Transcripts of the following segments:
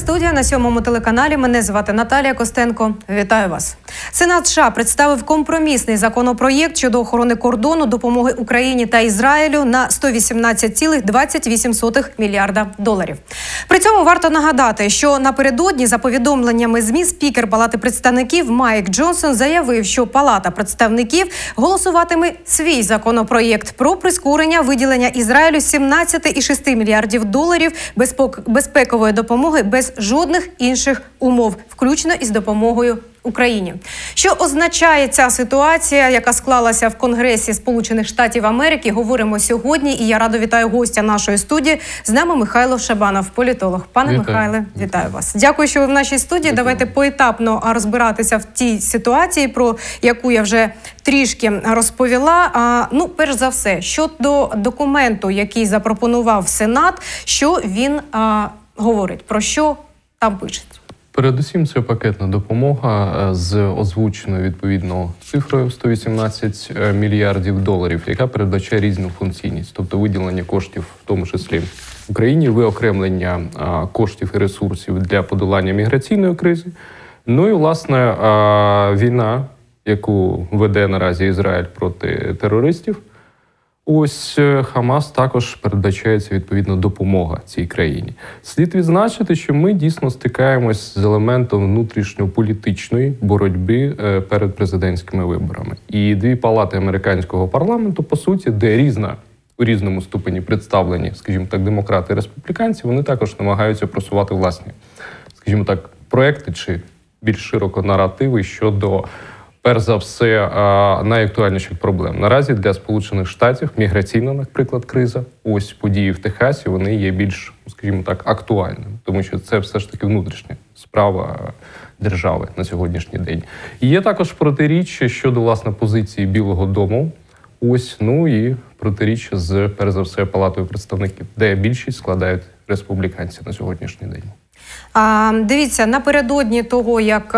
студія на 7-му телеканалі. Мене звати Наталія Костенко. Вітаю вас. Сенат США представив компромісний законопроєкт щодо охорони кордону, допомоги Україні та Ізраїлю на 118,28 мільярда доларів. При цьому варто нагадати, що напередодні, за повідомленнями ЗМІ, спікер Палати представників Майк Джонсон заявив, що Палата представників голосуватиме свій законопроєкт про прискорення виділення Ізраїлю 17,6 мільярдів доларів безпекової допомоги без жодних інших умов, включно із допомогою Україні. Що означає ця ситуація, яка склалася в Конгресі Сполучених Штатів Америки, говоримо сьогодні. І я радо вітаю гостя нашої студії. З нами Михайло Шабанов, політолог. Пане Михайле, вітаю вас. Дякую, що ви в нашій студії. Давайте поетапно розбиратися в тій ситуації, про яку я вже трішки розповіла. Перш за все, щодо документу, який запропонував Сенат, що він говорить, про що там пишеться? Передусім, це пакетна допомога з озвученою відповідно цифрою 118 мільярдів доларів, яка передбачає різну функційність, тобто виділення коштів, в тому числі Україні, виокремлення коштів і ресурсів для подолання міграційної кризи. Ну і, власне, війна, яку веде наразі Ізраїль проти терористів. Ось Хамас також передбачається відповідно допомога цій країні. Слід відзначити, що ми дійсно стикаємось з елементом внутрішньополітичної боротьби перед президентськими виборами. І дві палати американського парламенту, по суті, де у різному ступені представлені, скажімо так, демократи і республіканці, вони також намагаються просувати власні, скажімо так, проекти чи більш широко наративи щодо, перш за все, найактуальніших проблем. Наразі для Сполучених Штатів міграційна, наприклад, криза, ось події в Техасі, вони є більш, скажімо так, актуальними, тому що це все ж таки внутрішня справа держави на сьогоднішній день. І є також протиріччя щодо, власне, позиції Білого дому, ось, і протиріччя з, перш за все, Палатою представників, де більшість складають республіканці на сьогоднішній день. Дивіться, напередодні того, як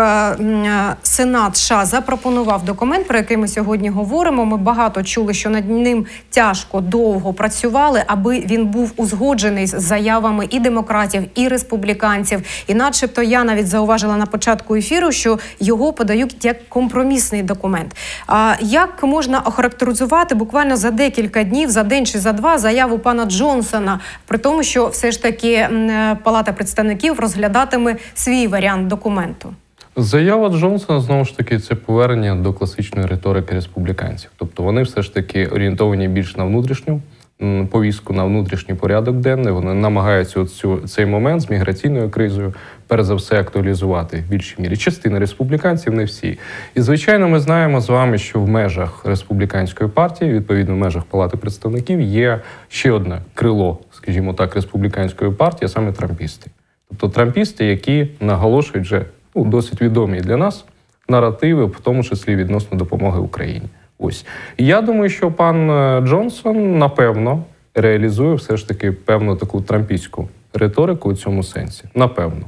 Сенат США запропонував документ, про який ми сьогодні говоримо, ми багато чули, що над ним тяжко, довго працювали, аби він був узгоджений з заявами і демократів, і республіканців. І начебто я навіть зауважила на початку ефіру, що його подають як компромісний документ. Як можна охарактеризувати буквально за декілька днів, за день чи за два, заяву пана Джонсона, при тому, що все ж таки Палата представників розглядатиме свій варіант документу? Заява Джонсона, знову ж таки, це повернення до класичної риторики республіканців. Тобто вони все ж таки орієнтовані більш на внутрішню повістку, на внутрішній порядок денний. Вони намагаються цей момент з міграційною кризою, перш за все, актуалізувати в більшій мірі. Частина республіканців, не всі. І, звичайно, ми знаємо з вами, що в межах республіканської партії, відповідно, в межах Палати представників, є ще одне крило, скажімо так, республіканської партії, а саме трампісти. Тобто трампісти, які наголошують вже досить відомі для нас наративи, в тому числі відносно допомоги Україні. Ось. І я думаю, що пан Джонсон, напевно, реалізує все ж таки певну таку трампістську риторику у цьому сенсі. Напевно.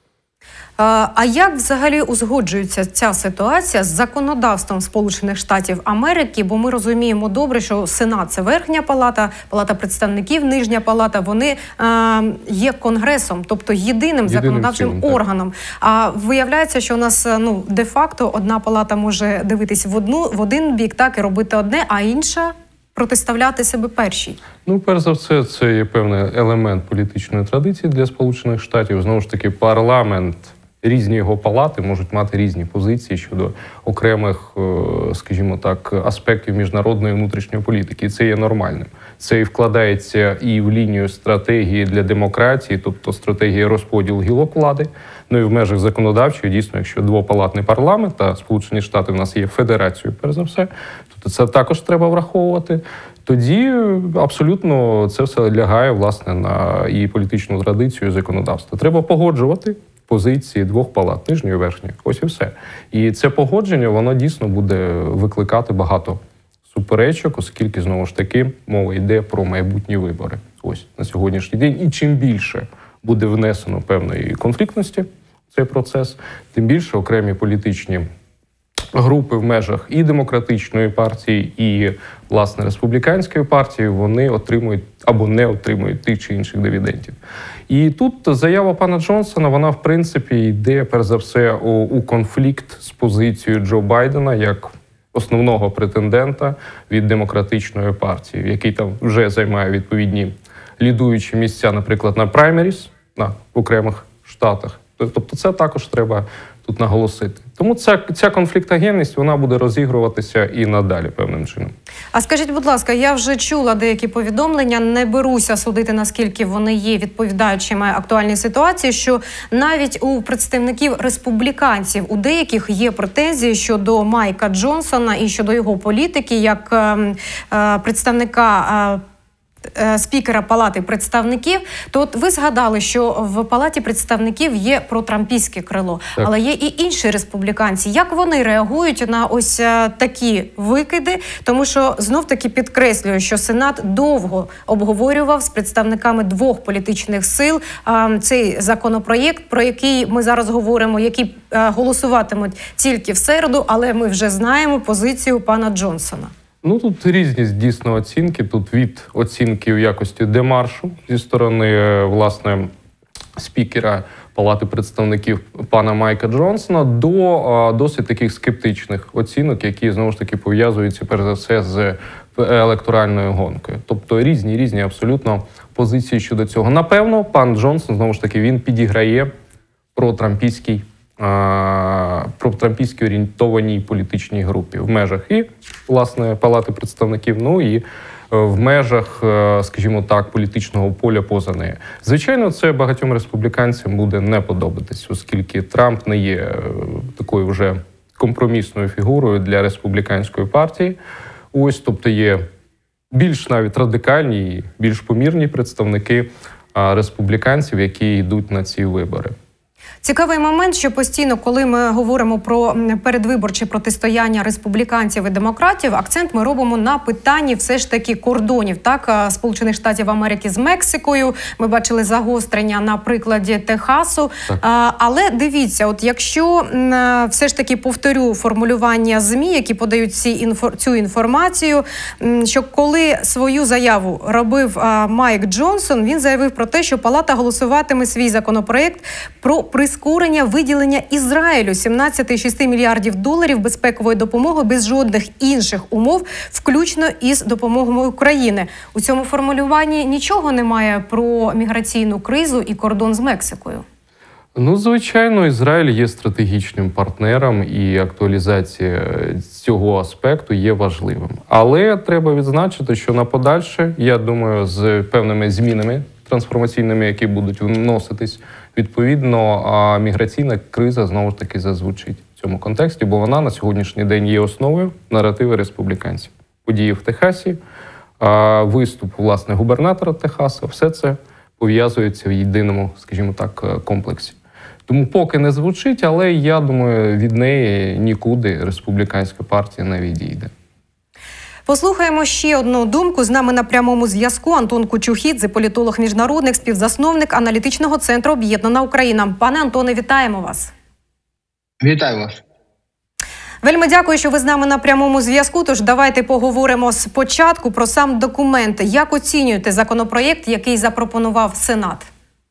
А як взагалі узгоджується ця ситуація з законодавством Сполучених Штатів Америки? Бо ми розуміємо добре, що Сенат – це верхня палата, Палата представників – нижня палата, вони є Конгресом, тобто єдиним законодавчим органом. А виявляється, що у нас де-факто одна палата може дивитись в один бік, так, і робити одне, а інша протиставляти себе першій. Перш за все, це є певний елемент політичної традиції для Сполучених Штатів. Знову ж таки, парламент, різні його палати можуть мати різні позиції щодо окремих, скажімо так, аспектів міжнародної і внутрішньої політики. І це є нормальним. Це і вкладається і в лінію стратегії для демократії, тобто стратегія розподілу гілок влади. І в межах законодавчої, дійсно, якщо двопалатний парламент, а Сполучені Штати в нас є федерацією, перш за все, то це також треба враховувати. Тоді абсолютно це все лягає, власне, на і політичну традицію, і законодавство. Треба погоджувати позиції двох палат, нижньої і верхньої. Ось і все. І це погодження, воно дійсно буде викликати багато суперечок, оскільки, знову ж таки, мова йде про майбутні вибори. Ось на сьогоднішній день. І чим більше буде внесено певної конфліктності в цей процес, тим більше окремі політичні групи в межах і демократичної партії, і, власне, республіканської партії, вони отримують або не отримують тих чи інших дивідендів. І тут заява пана Джонсона, вона в принципі йде перш за все у конфлікт з позицією Джо Байдена як основного претендента від демократичної партії, який там вже займає відповідні лідуючі місця, наприклад, на праймеріс в окремих штатах. Тобто це також треба тут наголосити. Тому ця конфліктогенність, вона буде розігруватися і надалі певним чином. А скажіть, будь ласка, я вже чула деякі повідомлення, не беруся судити, наскільки вони є відповідаючими актуальній ситуації, що навіть у представників республіканців у деяких є претензії щодо Майка Джонсона і щодо його політики, як представника спікера Палати представників, то от ви згадали, що в Палаті представників є протрампійське крило, так. Але є і інші республіканці. Як вони реагують на ось такі викиди? Тому що знов-таки підкреслюю, що Сенат довго обговорював з представниками двох політичних сил цей законопроєкт, про який ми зараз говоримо, які голосуватимуть тільки в середу, але ми вже знаємо позицію пана Джонсона. Ну, тут різні дійсно оцінки. Тут від оцінки у якості демаршу зі сторони, власне, спікера Палати представників пана Майка Джонсона до досить таких скептичних оцінок, які, знову ж таки, пов'язуються, перш за все, з електоральною гонкою. Тобто різні абсолютно позиції щодо цього. Напевно, пан Джонсон, знову ж таки, він підіграє протрампійській орієнтованій політичній групі в межах і, власне, Палати представників, ну і в межах, скажімо так, політичного поля поза нею. Звичайно, це багатьом республіканцям буде не подобатись, оскільки Трамп не є такою вже компромісною фігурою для республіканської партії. Ось, тобто є більш навіть радикальні і більш помірні представники республіканців, які йдуть на ці вибори. Цікавий момент, що постійно, коли ми говоримо про передвиборче протистояння республіканців і демократів, акцент ми робимо на питанні все ж таки кордонів, так, Сполучених Штатів Америки з Мексикою. Ми бачили загострення на прикладі Техасу. Але дивіться, от якщо все ж таки повторю формулювання ЗМІ, які подають цю інформацію, що коли свою заяву робив Майк Джонсон, він заявив про те, що Палата голосуватиме свій законопроект про прискорення виділення Ізраїлю 17,6 мільярдів доларів безпекової допомоги без жодних інших умов, включно із допомогою України. У цьому формулюванні нічого немає про міграційну кризу і кордон з Мексикою. Ну, звичайно, Ізраїль є стратегічним партнером, і актуалізація цього аспекту є важливим. Але треба відзначити, що на подальше, я думаю, з певними змінами трансформаційними, які будуть вноситись, відповідно, міграційна криза знову ж таки зазвучить в цьому контексті, бо вона на сьогоднішній день є основою наративи республіканців. Події в Техасі, виступ, власне, губернатора Техаса, все це пов'язується в єдиному, скажімо так, комплексі. Тому поки не звучить, але я думаю, від неї нікуди республіканська партія не відійде. Послухаємо ще одну думку. З нами на прямому зв'язку Антон Кучухідзе, політолог-міжнародник, співзасновник аналітичного центру «Об'єднана Україна». Пане Антоне, вітаємо вас. Вітаю вас. Вельми дякую, що ви з нами на прямому зв'язку. Тож давайте поговоримо спочатку про сам документ. Як оцінюєте законопроєкт, який запропонував Сенат?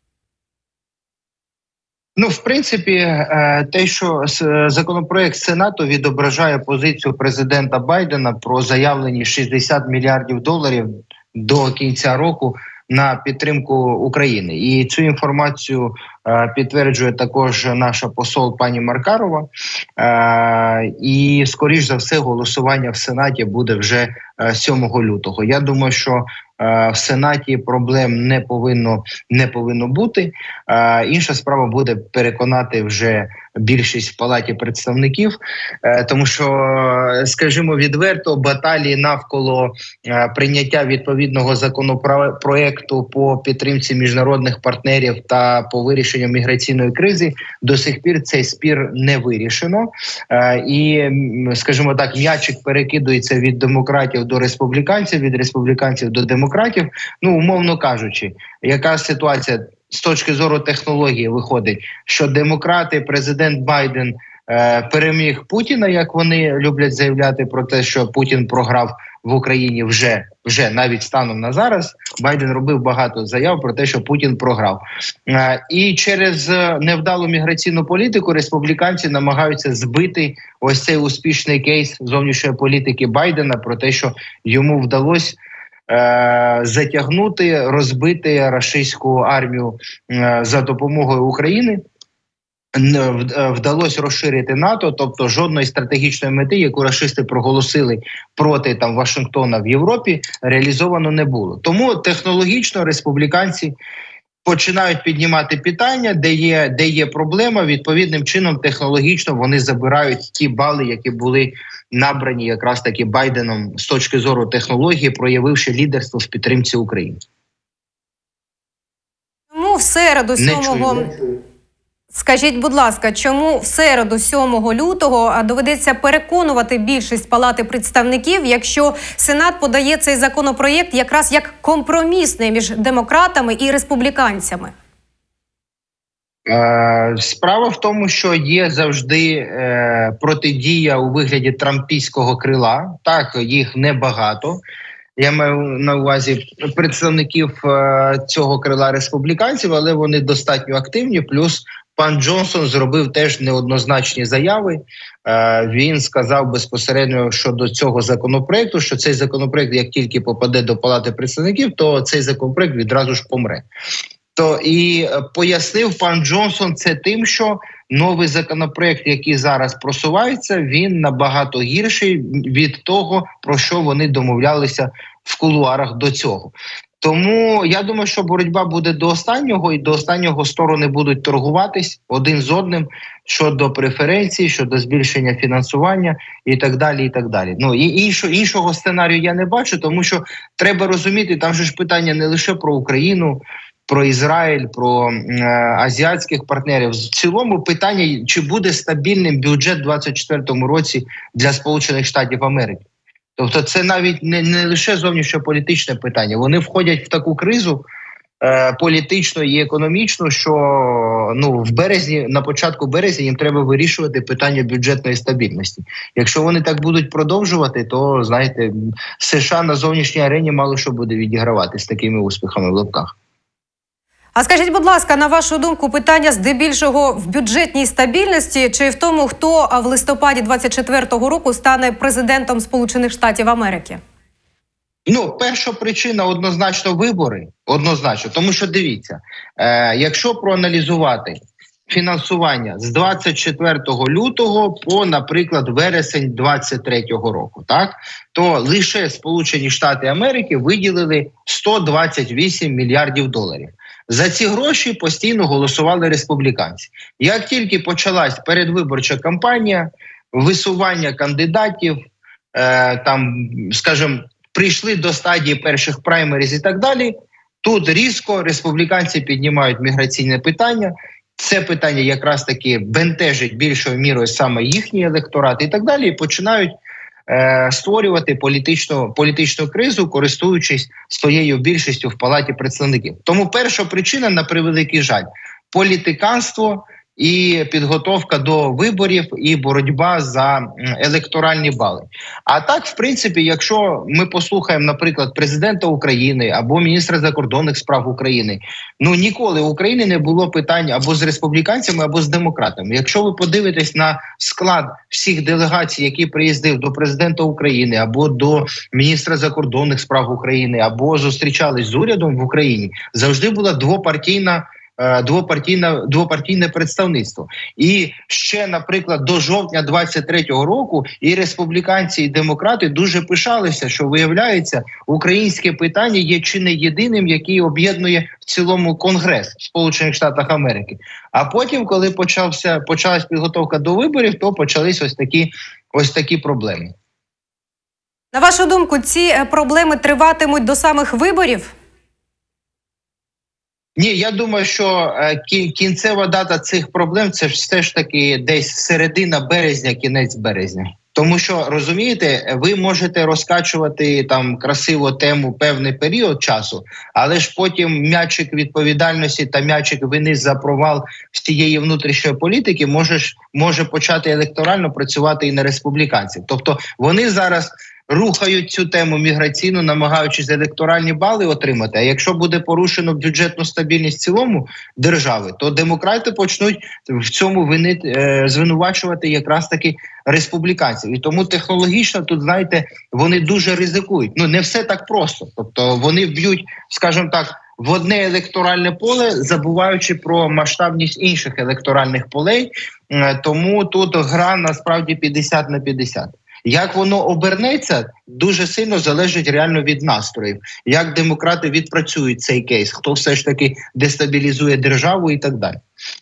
Ну, в принципі, те, що законопроект Сенату відображає позицію президента Байдена про заявлені 60 мільярдів доларів до кінця року на підтримку України. І цю інформацію підтверджує також наша посол пані Маркарова. І, скоріш за все, голосування в Сенаті буде вже 7 лютого. Я думаю, що в Сенаті проблем не повинно бути. Інша справа буде переконати вже більшість в Палаті представників, тому що, скажімо відверто, баталії навколо прийняття відповідного законопроекту по підтримці міжнародних партнерів та по вирішенню міграційної кризи до сих пір цей спір не вирішено. І, скажімо так, м'ячик перекидується від демократів до республіканців, від республіканців до демократів. Ну, умовно кажучи, яка ситуація з точки зору технології виходить, що демократи, президент Байден переміг Путіна, як вони люблять заявляти про те, що Путін програв в Україні вже вже навіть станом на зараз Байден робив багато заяв про те, що Путін програв. І через невдалу міграційну політику республіканці намагаються збити ось цей успішний кейс зовнішньої політики Байдена про те, що йому вдалося затягнути, розбити рашистську армію за допомогою України. Вдалося розширити НАТО, тобто жодної стратегічної мети, яку рашисти проголосили проти Вашингтона в Європі, реалізовано не було. Тому технологічно республіканці починають піднімати питання, де є проблема. Відповідним чином технологічно вони забирають ті бали, які були набрані якраз таки Байденом з точки зору технології, проявивши лідерство в підтримці України. Тому в середу 7-го... Скажіть, будь ласка, чому в середу 7 лютого доведеться переконувати більшість Палати представників, якщо Сенат подає цей законопроєкт якраз як компромісний між демократами і республіканцями? Справа в тому, що є завжди протидія у вигляді трампійського крила. Так, їх небагато. Я маю на увазі представників цього крила республіканців, але вони достатньо активні. Плюс пан Джонсон зробив теж неоднозначні заяви. Він сказав безпосередньо щодо цього законопроекту, що цей законопроект, як тільки попаде до Палати представників, то цей законопроект відразу ж помре. І пояснив пан Джонсон це тим, що новий законопроект, який зараз просувається, він набагато гірший від того, про що вони домовлялися в кулуарах до цього. Тому я думаю, що боротьба буде до останнього, і до останнього сторони будуть торгуватись один з одним щодо преференцій, щодо збільшення фінансування і так далі, і так далі. І іншого сценарію я не бачу, тому що треба розуміти, там же ж питання не лише про Україну, про Ізраїль, про азіатських партнерів. В цілому питання, чи буде стабільним бюджет у 2024 році для Сполучених Штатів Америки. Тобто це навіть не лише зовнішньополітичне питання. Вони входять в таку кризу політичну і економічну, що в березні, на початку березня їм треба вирішувати питання бюджетної стабільності. Якщо вони так будуть продовжувати, то, знаєте, США на зовнішній арені мало що буде відігравати з такими успіхами в лапках. А скажіть, будь ласка, на вашу думку, питання здебільшого в бюджетній стабільності чи в тому, хто в листопаді 2024 року стане президентом Сполучених Штатів Америки? Перша причина однозначно вибори. Однозначно. Тому що, дивіться, якщо проаналізувати фінансування з 24 лютого по, наприклад, вересень 2023 року, так, то лише Сполучені Штати Америки виділили 128 мільярдів доларів. За ці гроші постійно голосували республіканці. Як тільки почалась передвиборча кампанія, висування кандидатів, прийшли до стадії перших праймеріз і так далі, тут різко республіканці піднімають міграційне питання. Це питання якраз таки бентежить більшою мірою саме їхній електорат і так далі, і починають створювати політичну кризу, користуючись своєю більшістю в Палаті представників. Тому перша причина, на превеликий жаль, політиканство і підготовка до виборів, і боротьба за електоральні бали. А так, в принципі, якщо ми послухаємо, наприклад, президента України або міністра закордонних справ України, ніколи в Україні не було питань або з республіканцями, або з демократами. Якщо ви подивитесь на склад всіх делегацій, які приїздив до президента України, або до міністра закордонних справ України, або зустрічались з урядом в Україні, завжди була двопартійне представництво. І ще, наприклад, до жовтня 23-го року і республіканці, і демократи дуже пишалися, що, виявляється, українське питання є чи не єдиним, який об'єднує в цілому Конгрес в Сполучених Штатах Америки. А потім, коли почалась підготовка до виборів, то почались ось такі проблеми. На вашу думку, ці проблеми триватимуть до самих виборів? Ні, я думаю, що кінцева дата цих проблем – це все ж таки десь середина березня, кінець березня. Тому що, розумієте, ви можете розкачувати красиво тему певний період часу, але ж потім м'ячик відповідальності та м'ячик вини за провал всієї внутрішньої політики може почати електорально працювати і на республіканців. Тобто вони зараз рухають цю тему міграційну, намагаючись електоральні бали отримати. А якщо буде порушено бюджетну стабільність в цілому держави, то демократи почнуть в цьому звинувачувати якраз таки республіканців. І тому технологічно тут, знаєте, вони дуже ризикують. Ну, не все так просто. Тобто вони вб'ють, скажімо так, в одне електоральне поле, забуваючи про масштабність інших електоральних полей. Тому тут гра насправді 50 на 50. Як воно обернеться, дуже сильно залежить реально від настроїв. Як демократи відпрацюють цей кейс, хто все ж таки дестабілізує державу і так далі.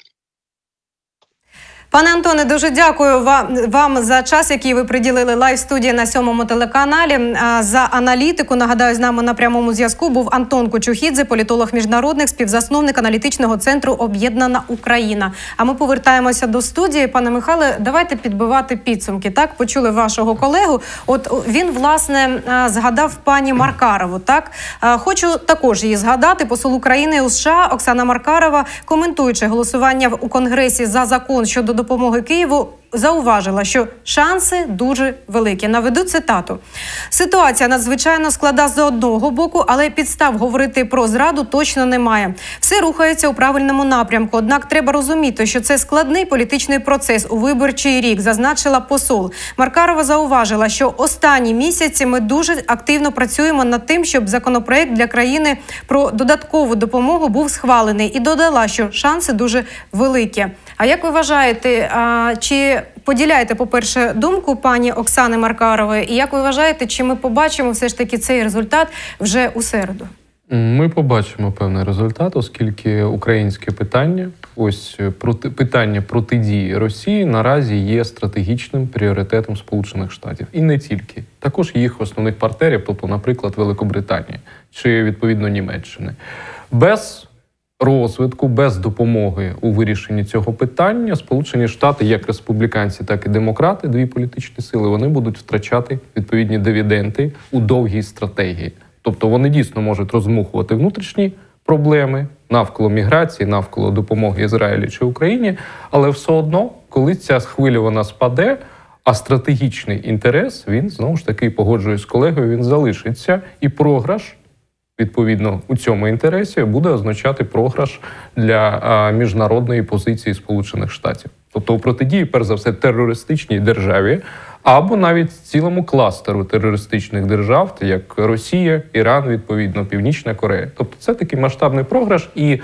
Пане Антоне, дуже дякую вам за час, який ви приділили лайв-студії на 7-му телеканалі. За аналітику, нагадаю, з нами на прямому зв'язку був Антон Кочухідзе, політолог-міжнародник, співзасновник аналітичного центру «Об'єднана Україна». А ми повертаємося до студії. Пане Михайле, давайте підбивати підсумки. Так, почули вашого колегу. От він, власне, згадав пані Маркарову. Так, хочу також її згадати. Посол України у США Оксана Маркарова, коментуючи голосування у Конгресі за закон щодо допомоги Києву, зауважила, що шанси дуже великі. Наведу цитату. «Ситуація надзвичайно складна з одного боку, але підстав говорити про зраду точно немає. Все рухається у правильному напрямку, однак треба розуміти, що це складний політичний процес у виборчий рік», зазначила посол. Маркарова зауважила, що останні місяці ми дуже активно працюємо над тим, щоб законопроект для країни про додаткову допомогу був схвалений, і додала, що шанси дуже великі. А як ви вважаєте, чи поділяєте, по-перше, думку пані Оксани Маркарової, і як ви вважаєте, чи ми побачимо все ж таки цей результат вже у середу? Ми побачимо певний результат, оскільки українське питання, питання протидії Росії наразі є стратегічним пріоритетом Сполучених Штатів. І не тільки. Також їх основних партнерів, тобто, наприклад, Великобританії чи, відповідно, Німеччини. Без розвитку, без допомоги у вирішенні цього питання Сполучені Штати, як республіканці, так і демократи, дві політичні сили, вони будуть втрачати відповідні дивіденди у довгій стратегії. Тобто вони дійсно можуть розмухувати внутрішні проблеми навколо міграції, навколо допомоги Ізраїлю чи Україні, але все одно, коли ця хвиля вона спаде, а стратегічний інтерес, він, знову ж таки, погоджуюсь з колегою, він залишиться, і програш, відповідно, у цьому інтересі буде означати програш для міжнародної позиції Сполучених Штатів. Тобто у протидії, перш за все, терористичній державі, або навіть цілому кластеру терористичних держав, як Росія, Іран, відповідно, Північна Корея. Тобто це такий масштабний програш і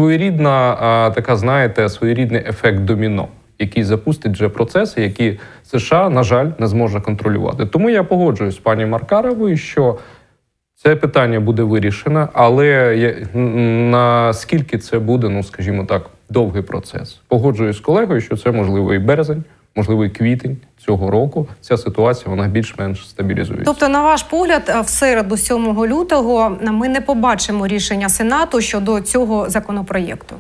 своєрідна, своєрідний ефект доміно, який запустить вже процеси, які США, на жаль, не зможе контролювати. Тому я погоджуюсь з пані Маркаровою, що це питання буде вирішено, але наскільки це буде, скажімо так, довгий процес. Погоджуюсь з колегою, що це можливо і березень, можливо і квітень цього року. Ця ситуація, вона більш-менш стабілізується. Тобто, на ваш погляд, в середу 7 лютого ми не побачимо рішення Сенату щодо цього законопроєкту?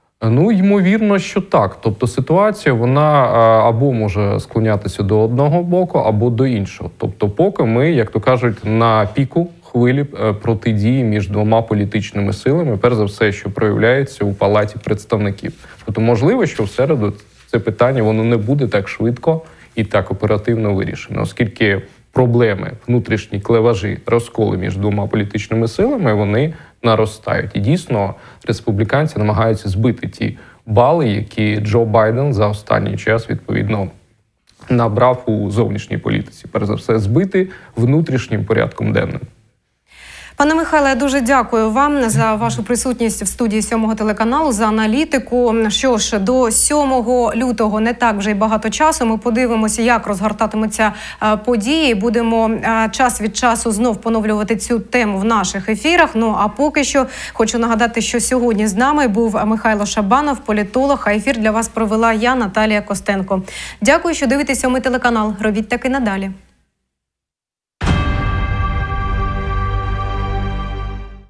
Ймовірно, що так. Тобто ситуація, вона або може склонятися до одного боку, або до іншого. Тобто поки ми, як то кажуть, на піку хвилі протидії між двома політичними силами, перш за все, що проявляється у Палаті представників. Тобто можливо, що в середу це питання, воно не буде так швидко і так оперативно вирішено, оскільки проблеми, внутрішні клеважі, розколи між двома політичними силами, вони наростають. І дійсно республіканці намагаються збити ті бали, які Джо Байден за останній час, відповідно, набрав у зовнішній політиці. Перш за все, збити внутрішнім порядком денним. Пане Михайле, я дуже дякую вам за вашу присутність в студії 7-го телеканалу, за аналітику. Що ж, до 7 лютого не так вже й багато часу. Ми подивимося, як розгортатимуться події. Будемо час від часу знов поновлювати цю тему в наших ефірах. А поки що хочу нагадати, що сьогодні з нами був Михайло Шабанов, політолог, а ефір для вас провела я, Наталія Костенко. Дякую, що дивитесь 7-й телеканал. Робіть так і надалі.